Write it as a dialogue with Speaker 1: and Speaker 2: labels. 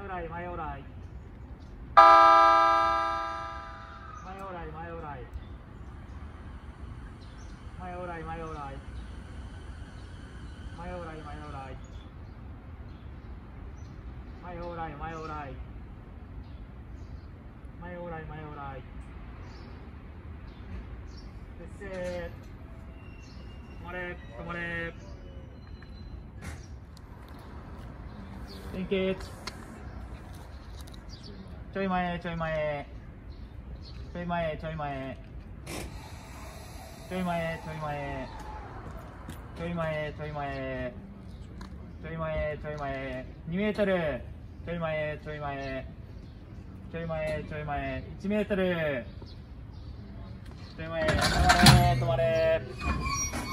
Speaker 1: オライ前オライ前オライ前オライ前オライ前オライ前オライ前オライ前オライ前オライ前オライ前オライでせ止まれ止まれ連結ちょい前ちょい前ちょい前ちょい前ちょい前ちょい前ちょい前ちょい前ちょい前ちょい前2メートルちょい前ちょい前ちょい前ちょい前1メートルちょい前止まれ止まれ